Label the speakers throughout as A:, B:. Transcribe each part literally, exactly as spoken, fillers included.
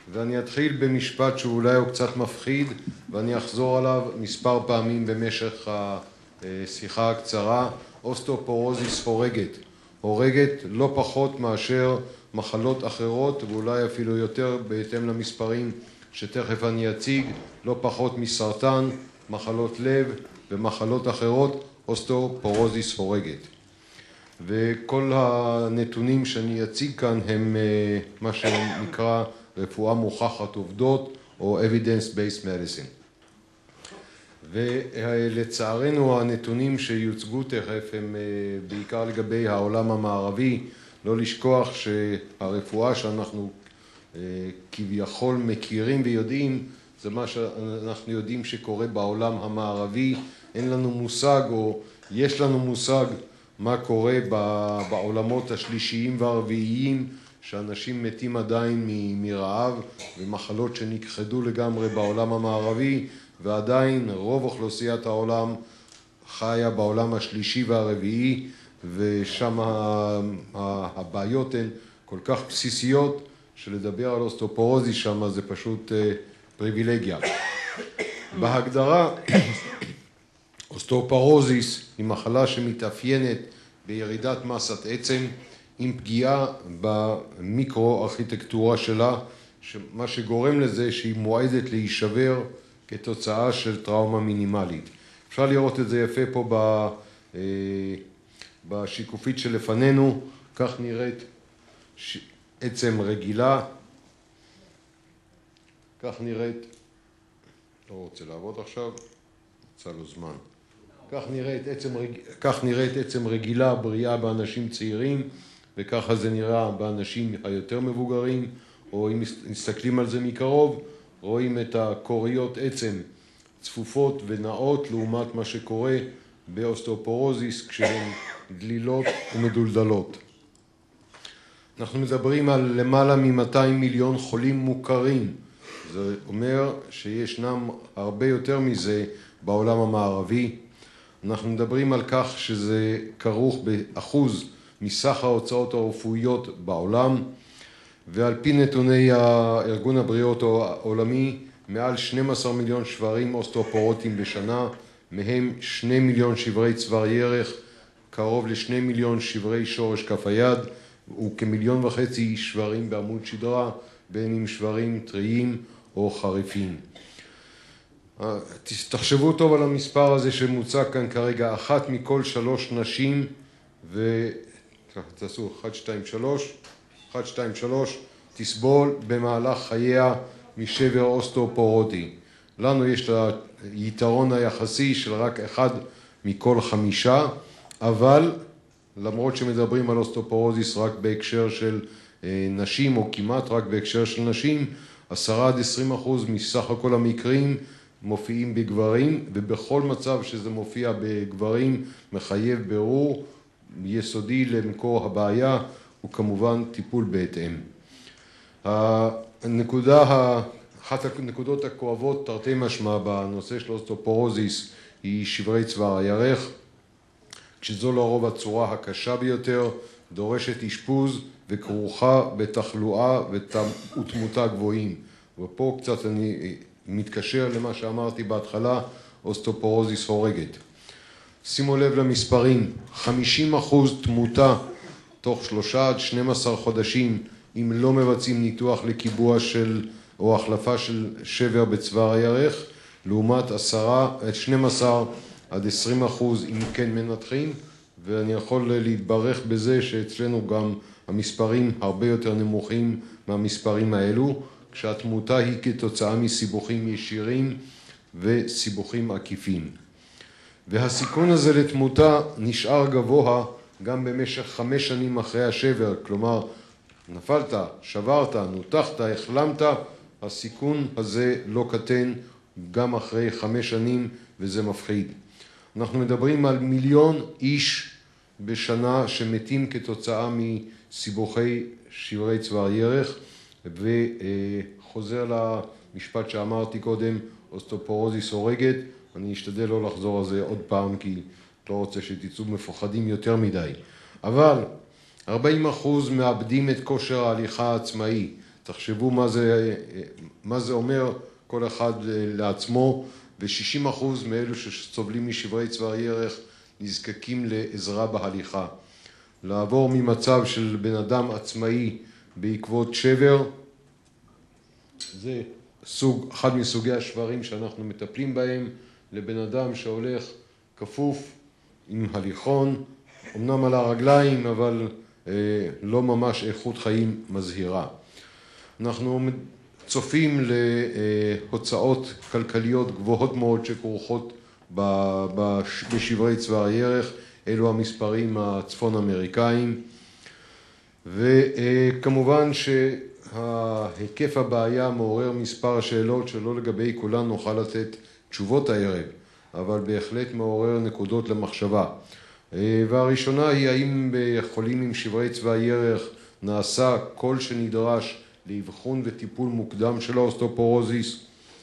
A: ואני אתחיל במשפט שאולי הוא קצת מפחיד, ואני אחזור עליו מספר פעמים במשך השיחה הקצרה. אוסטאופורוזיס הורגת. הורגת לא פחות מאשר מחלות אחרות, ואולי אפילו יותר בהתאם למספרים שתכף אני אציג, לא פחות מסרטן, מחלות לב ומחלות אחרות, אוסטאופורוזיס הורגת. וכל הנתונים שאני אציג כאן הם מה שנקרא רפואה מוכחת עובדות או evidence-based medicine. ולצערנו הנתונים שיוצגו תכף הם בעיקר לגבי העולם המערבי. לא לשכוח שהרפואה שאנחנו כביכול מכירים ויודעים זה מה שאנחנו יודעים שקורה בעולם המערבי. אין לנו מושג, או יש לנו מושג, מה קורה בעולמות השלישיים והרביעיים, שאנשים מתים עדיין מרעב ומחלות שנכחדו לגמרי בעולם המערבי, ועדיין רוב אוכלוסיית העולם חיה בעולם השלישי והרביעי, ושם הבעיות הן כל כך בסיסיות שלדבר על אוסטאופורוזיס שם זה פשוט פריבילגיה. בהגדרה, אוסטאופורוזיס היא מחלה שמתאפיינת בירידת מסת עצם עם פגיעה במיקרו-ארכיטקטורה שלה, מה שגורם לזה שהיא מועדת להישבר כתוצאה של טראומה מינימלית. אפשר לראות את זה יפה פה בשיקופית שלפנינו. כך נראית עצם רגילה. כך נראית, לא רוצה לעבוד עכשיו, יצא לו זמן. כך נראית עצם, כך נראית עצם רגילה בריאה באנשים צעירים, וככה זה נראה באנשים היותר מבוגרים, או אם מסתכלים על זה מקרוב, רואים את הקוריות עצם צפופות ונאות לעומת מה שקורה באוסטאופורוזיס כשהן דלילות ומדולדלות. אנחנו מדברים על למעלה מ-מאתיים מיליון חולים מוכרים. זה אומר שישנם הרבה יותר מזה בעולם המערבי. אנחנו מדברים על כך שזה כרוך באחוז מסך ההוצאות הרפואיות בעולם, ועל פי נתוני ארגון הבריאות העולמי, מעל שנים עשר מיליון שברים אוסטאופורוטיים בשנה, מהם שני מיליון שברי צוואר ירך, קרוב לשני מיליון שברי שורש כף היד, וכמיליון וחצי שברים בעמוד שדרה, בין אם שברים טריים או חריפים. תחשבו טוב על המספר הזה שמוצג כאן כרגע, אחת מכל שלוש נשים, ותעשו אחת, שתיים, שלוש, אחת, שתיים, שלוש, תסבול במהלך חייה משבר אוסטאופורוטי. לנו יש את היתרון היחסי של רק אחד מכל חמישה, אבל למרות שמדברים על אוסטאופורוזיס רק בהקשר של נשים, או כמעט רק בהקשר של נשים, עשרה עד עשרים אחוז מסך הכל המקרים מופיעים בגברים, ובכל מצב שזה מופיע בגברים מחייב בירור יסודי למקור הבעיה, וכמובן טיפול בהתאם. הנקודה, אחת הנקודות הכואבות תרתי משמע בנושא של אוסטאופורוזיס היא שברי צוואר הירך, כשזו לרוב הצורה הקשה ביותר, דורשת אשפוז וכרוכה בתחלואה ותמותה גבוהים. ופה קצת אני מתקשר למה שאמרתי בהתחלה, אוסטאופורוזיס הורגת. שימו לב למספרים, חמישים אחוז תמותה תוך שלושה עד שנים עשר חודשים, אם לא מבצעים ניתוח לקיבוע של או החלפה של שבר בצוואר הירך, לעומת שנים עשר עד עשרים אחוז אם כן מנתחים, ואני יכול להתברך בזה שאצלנו גם המספרים הרבה יותר נמוכים מהמספרים האלו, כשהתמותה היא כתוצאה מסיבוכים ישירים וסיבוכים עקיפים. והסיכון הזה לתמותה נשאר גבוה גם במשך חמש שנים אחרי השבר, כלומר נפלת, שברת, נותחת, החלמת, הסיכון הזה לא קטן גם אחרי חמש שנים, וזה מפחיד. אנחנו מדברים על מיליון איש בשנה שמתים כתוצאה מסיבוכי שברי צוואר ירך, וחוזר למשפט שאמרתי קודם, אוסטאופורוזיס הורגת. אני אשתדל לא לחזור על זה עוד פעם, כי לא רוצה שתצאו מפוחדים יותר מדי. אבל ארבעים אחוז מאבדים את כושר ההליכה העצמאי. תחשבו מה זה, מה זה אומר כל אחד לעצמו, ו-שישים אחוז מאלו שסובלים משברי צוואר ירך נזקקים לעזרה בהליכה. לעבור ממצב של בן אדם עצמאי בעקבות שבר, זה סוג, אחד מסוגי השברים שאנחנו מטפלים בהם, לבן אדם שהולך כפוף עם הליכון, אמנם על הרגליים, אבל אה, לא ממש איכות חיים מזהירה. אנחנו צופים להוצאות כלכליות גבוהות מאוד שכרוכות בשברי צוואר ירך, אלו המספרים הצפון אמריקאים, וכמובן שהיקף הבעיה מעורר מספר שאלות שלא לגבי כולן נוכל לתת תשובות הערב, אבל בהחלט מעורר נקודות למחשבה. והראשונה היא האם בחולים עם שברי צוואר ירך נעשה כל שנדרש לאבחון וטיפול מוקדם של האוסטאופורוזיס,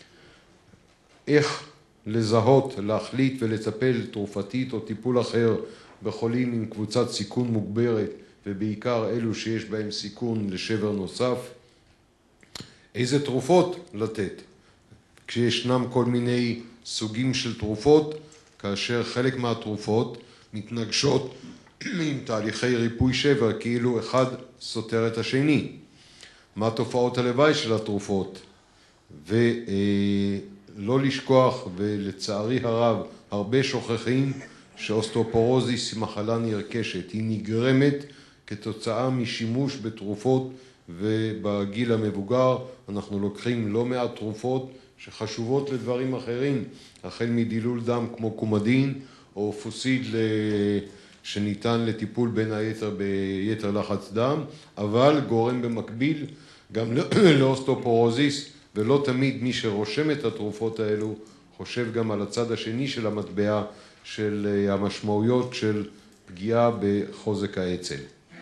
A: איך לזהות, להחליט ולטפל תרופתית או טיפול אחר בחולים עם קבוצת סיכון מוגברת ובעיקר אלו שיש בהם סיכון לשבר נוסף, איזה תרופות לתת כשישנם כל מיני סוגים של תרופות, כאשר חלק מהתרופות מתנגשות עם תהליכי ריפוי שבר כאילו אחד סותר את השני. מה תופעות הלוואי של התרופות, ולא לשכוח, ולצערי הרב הרבה שוכחים שאוסטאופורוזיס היא מחלה נרכשת, היא נגרמת כתוצאה משימוש בתרופות, ובגיל המבוגר אנחנו לוקחים לא מעט תרופות שחשובות לדברים אחרים, החל מדילול דם כמו קומדין או פוסיד שניתן לטיפול בין היתר ביתר לחץ דם, אבל גורם במקביל גם לאוסטאופורוזיס, ולא תמיד מי שרושם את התרופות האלו חושב גם על הצד השני של המטבע של המשמעויות של פגיעה בחוזק העצם.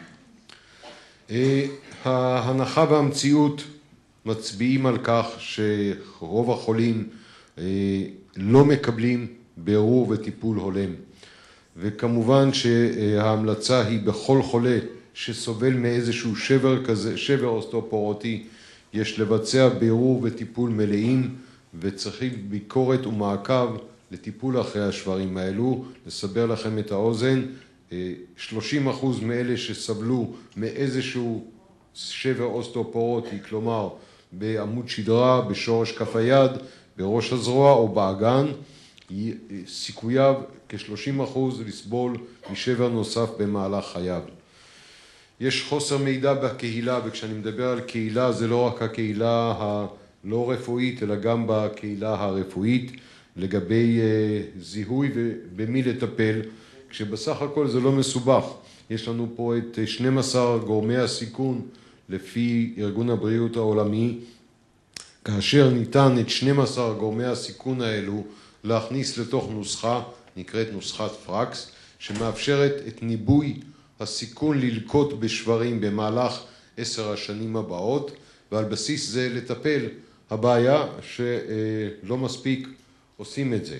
A: ההנחה והמציאות מצביעים על כך שרוב החולים לא מקבלים בירור וטיפול הולם. וכמובן שההמלצה היא בכל חולה שסובל מאיזשהו שבר כזה, שבר אוסטאופורוטי, יש לבצע בירור וטיפול מלאים, וצריכים ביקורת ומעקב לטיפול אחרי השברים האלו. לסבר לכם את האוזן, שלושים אחוז מאלה שסבלו מאיזשהו שבר אוסטאופורוטי, כלומר בעמוד שדרה, בשורש כף היד, בראש הזרוע או באגן, סיכוייו כ-שלושים אחוז לסבול משבר נוסף במהלך חייו. יש חוסר מידע בקהילה, וכשאני מדבר על קהילה זה לא רק הקהילה הלא רפואית, אלא גם בקהילה הרפואית, לגבי זיהוי ובמי לטפל, כשבסך הכל זה לא מסובך. יש לנו פה את שנים עשר גורמי הסיכון לפי ארגון הבריאות העולמי, כאשר ניתן את שנים עשר גורמי הסיכון האלו להכניס לתוך נוסחה, נקראת נוסחת פרקס, שמאפשרת את ניבוי הסיכון ללקות בשברים במהלך עשר השנים הבאות, ועל בסיס זה לטפל. הבעיה שלא מספיק עושים את זה.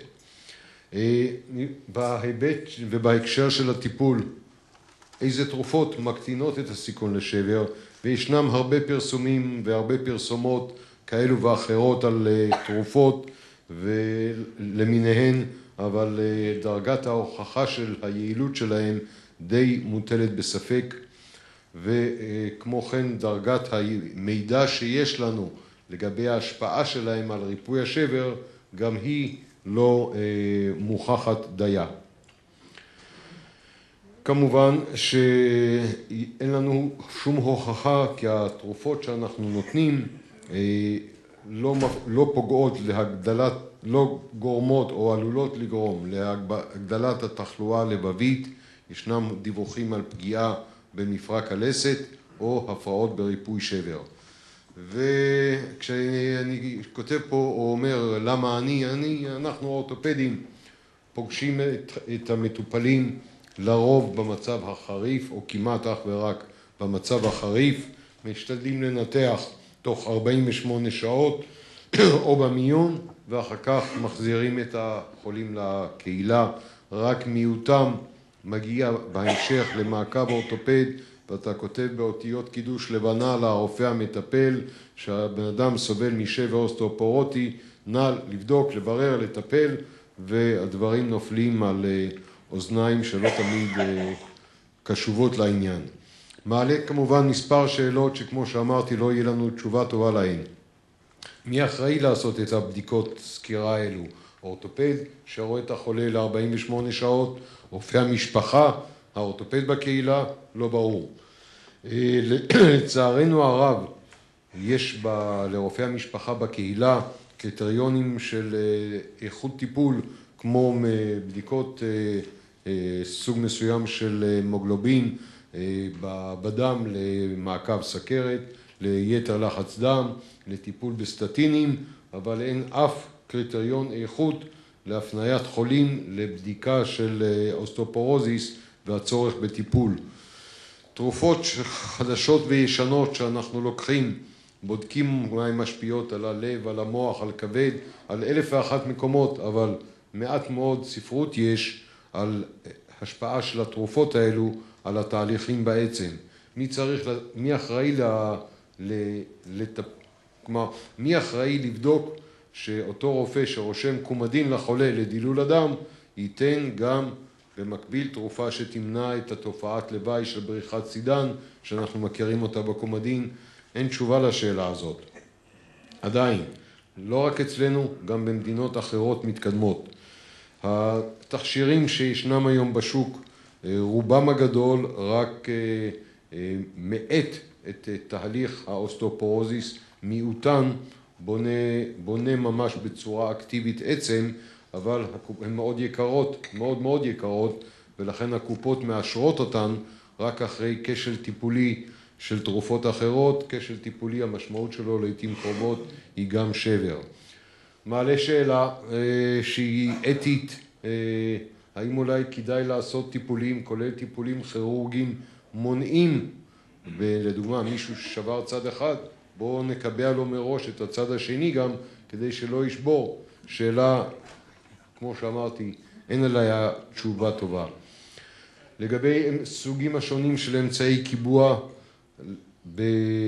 A: בהיבט ובהקשר של הטיפול, איזה תרופות מקטינות את הסיכון לשבר, וישנם הרבה פרסומים והרבה פרסומות כאלו ואחרות על תרופות ולמיניהן, אבל דרגת ההוכחה של היעילות שלהם די מוטלת בספק, וכמו כן דרגת המידע שיש לנו לגבי ההשפעה שלהם על ריפוי השבר, גם היא לא מוכחת דייה. כמובן שאין לנו שום הוכחה כי התרופות שאנחנו נותנים לא, לא פוגעות להגדלת, לא גורמות או עלולות לגרום להגדלת התחלואה הלבבית. ישנם דיווחים על פגיעה במפרק הלסת או הפרעות בריפוי שבר. וכשאני כותב פה או אומר למה אני, אני, אנחנו האורתופדים פוגשים את, את המטופלים לרוב במצב החריף או כמעט אך ורק במצב החריף, משתדלים לנתח תוך ארבעים ושמונה שעות או במיון, ואחר כך מחזירים את החולים לקהילה. רק מיעוטם מגיע בהמשך למעקב אורתופד ואתה כותב באותיות קידוש לבנה לרופא המטפל שהבן אדם סובל משבר אוסטאופורוטי, נא לבדוק, לברר, לטפל, והדברים נופלים על אוזניים שלא תמיד קשובות לעניין. מעלה כמובן מספר שאלות שכמו שאמרתי לא יהיה לנו תשובה טובה להן. מי אחראי לעשות את הבדיקות סקירה האלו? אורתופד שרואה את החולה ל-ארבעים ושמונה שעות, רופא המשפחה, האורתופד בקהילה, לא ברור. לצערנו הרב, יש ב, לרופא המשפחה בקהילה קריטריונים של איכות טיפול, כמו בדיקות סוג מסוים של מוגלובין בדם למעקב סכרת, ליתר לחץ דם, לטיפול בסטטינים, אבל אין אף קריטריון איכות להפניית חולים לבדיקה של אוסטאופורוזיס והצורך בטיפול. תרופות חדשות וישנות שאנחנו לוקחים, בודקים מה הן משפיעות על הלב, על המוח, על כבד, על אלף ואחת מקומות, אבל מעט מאוד ספרות יש על השפעה של התרופות האלו על התהליכים בעצם. מי צריך, מי אחראי ל... ל... לת... כלומר, מי אחראי לבדוק שאותו רופא שרושם קומדין לחולה לדילול הדם, ייתן גם במקביל תרופה שתמנע את התופעת לוואי של בריחת סידן, שאנחנו מכירים אותה בקומדין. אין תשובה לשאלה הזאת. עדיין, לא רק אצלנו, גם במדינות אחרות מתקדמות. התכשירים שישנם היום בשוק, רובם הגדול רק מאט את תהליך האוסטאופורוזיס, מיעוטן בונה, בונה ממש בצורה אקטיבית עצם, אבל הן מאוד יקרות, מאוד מאוד יקרות, ולכן הקופות מאשרות אותן רק אחרי כשל טיפולי של תרופות אחרות. כשל טיפולי, המשמעות שלו לעתים קרובות היא גם שבר. מעלה שאלה שהיא אתית, האם אולי כדאי לעשות טיפולים, כולל טיפולים כירורגיים מונעים, ולדוגמה מישהו ששבר צד אחד, בואו נקבע לו מראש את הצד השני גם, כדי שלא ישבור. שאלה, כמו שאמרתי, אין עליה תשובה טובה. לגבי סוגים השונים של אמצעי קיבוע, ב...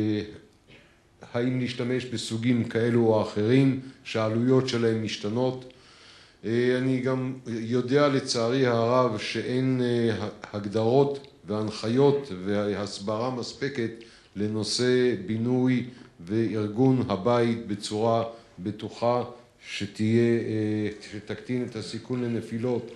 A: האם להשתמש בסוגים כאלו או אחרים, שהעלויות שלהם משתנות. אני גם יודע לצערי הרב שאין הגדרות והנחיות והסברה מספקת לנושא בינוי וארגון הבית בצורה בטוחה שתהיה, שתקטין את הסיכון לנפילות.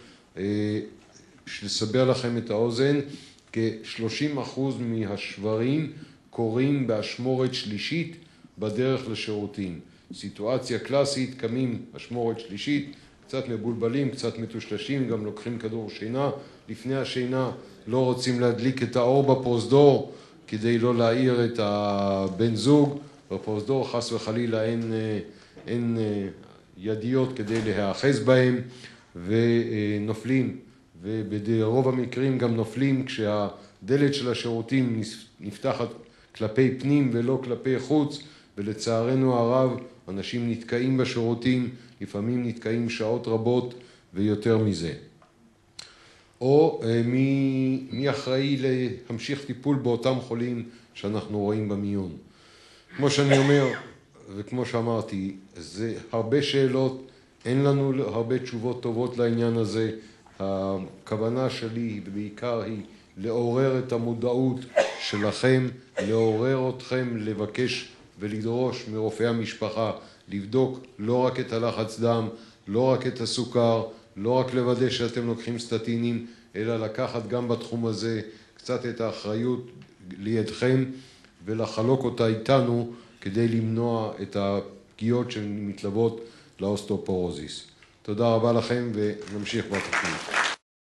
A: לסבר לכם את האוזן, כ-שלושים אחוז מהשברים קורים באשמורת שלישית בדרך לשירותים. סיטואציה קלאסית, קמים אשמורת שלישית, קצת מבולבלים, קצת מטושטשים, גם לוקחים כדור שינה. לפני השינה לא רוצים להדליק את האור בפרוזדור כדי לא להעיר את הבן זוג. בפרוזדור חס וחלילה אין, אין ידיות כדי להיאחז בהם ונופלים. וברוב המקרים גם נופלים כשהדלת של השירותים נפתחת כלפי פנים ולא כלפי חוץ, ולצערנו הרב אנשים נתקעים בשירותים, לפעמים נתקעים שעות רבות ויותר מזה. או מי, מי אחראי להמשיך טיפול באותם חולים שאנחנו רואים במיון. כמו שאני אומר, וכמו שאמרתי, זה הרבה שאלות, אין לנו הרבה תשובות טובות לעניין הזה. הכוונה שלי בעיקר היא לעורר את המודעות שלכם, לעורר אתכם לבקש ולדרוש מרופאי המשפחה, לבדוק לא רק את הלחץ דם, לא רק את הסוכר, לא רק לוודא שאתם לוקחים סטטינים, אלא לקחת גם בתחום הזה קצת את האחריות לידכם ולחלוק אותה איתנו כדי למנוע את הפגיעות שמתלוות לאוסטאופורוזיס. תודה רבה לכם ונמשיך בתוכנית.